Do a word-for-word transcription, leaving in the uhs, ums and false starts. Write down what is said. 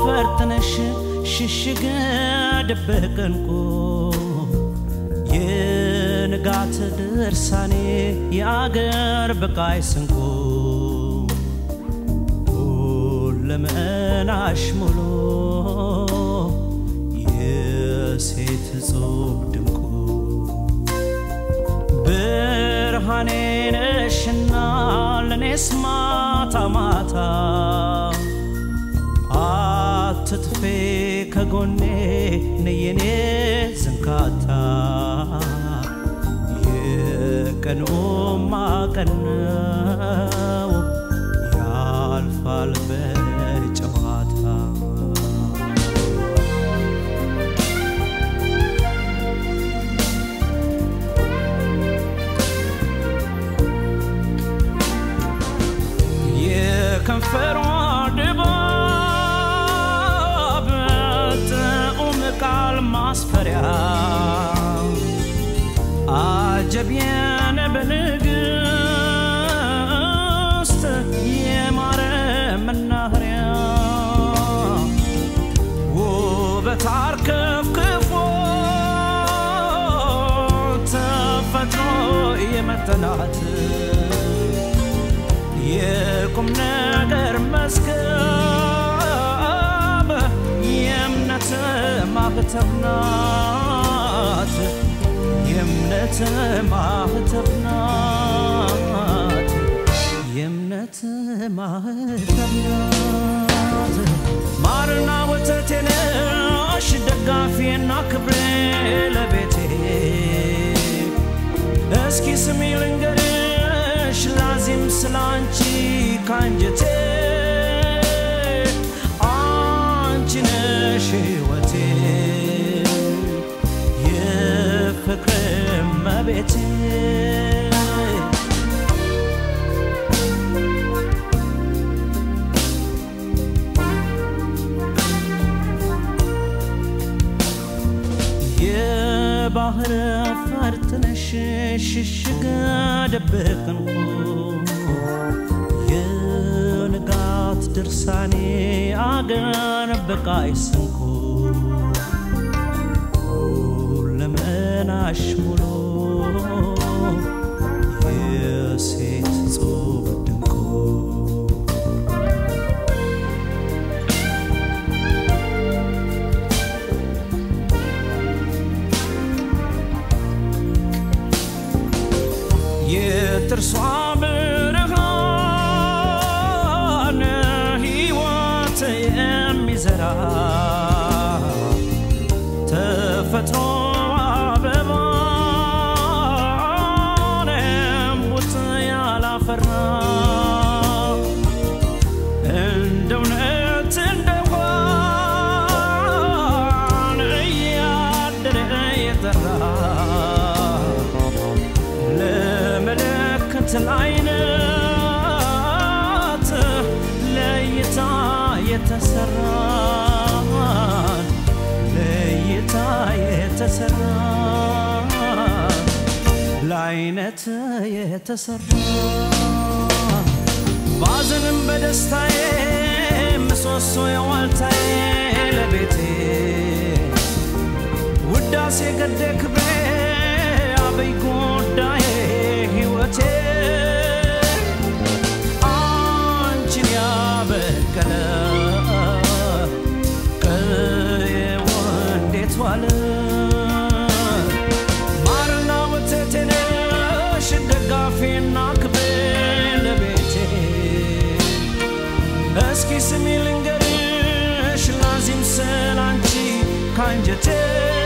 ፈርጥነሽ ሽሽግ ደበቀንኩ የንጋት ድርሳኔ ያገር በቃይ ስንኩ ለመናሽ ሙሉ የሴት ጾም ድንቁ ብርሃኔ ነሽና ለኔስ ማታ ማታ አትጥፊ ከጎኔ ነየኔ ዝንካታ የቀኑ ማቀነው ያልፋል በጨዋታ የከንፈሯ ድባብ ጥዑም ቃል ማስፈሪያ አጀብየን በንግስት የማረ መናኸሪያ ውበት አርከፍክፎ ተፈጥሮ የመጠናት የቁም ነገር መስከብ የእምነት ማህተብ ናት የእምነት ማህተብ ናት የእምነት ማህተብ ናት ማርና ወተቴ ነሽ ደጋፊና ክብሬ ለቤቴ እስኪ ስሚ ልንገርሽ ላዚም ስላንቺ ካንጀቴ አንቺ ነሽ ሕይወቴ የፍቅር መቤቴ የባህር ፈርጥነሽ ሽሽግ ደበቅንኩ የንጋት ድርሳኔ አገር በቃይ ስንኩ ለመናሽ ሙሉ የሴት ጾም ድንቁ የጥርሷ ብርሃን ሕይወት የሚዘራ ተፈጥሮ አበባን እምቡጥ ያላፈራ እንደ እውነት እንደ ውሃን እያደረ የጠራ ለዓይናት ለይታ የተሰራ ለይታ የተሰራ ለዓይነት የተሰራ ባዘንም በደስታዬ ምሰሶ የዋልታዬ ለቤቴ ውዳሴ ገደ ክብሬ አበይ ጉዳዬ ሕይወቴ አንቺን ያበቀለ ቀዬው እንዴት ዋለ ማርና ወተቴ ነሽ ደጋፊና ክብሬ ለቤቴ እስኪ ስሚ ልንገርሽ ላዚም ስላንቺ ካንጀቴ